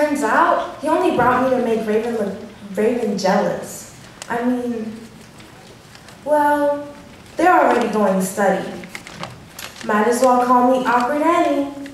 turns out, he only brought me to make Raven jealous. I mean, well, they're already going to study. Might as well call me Awkward Annie.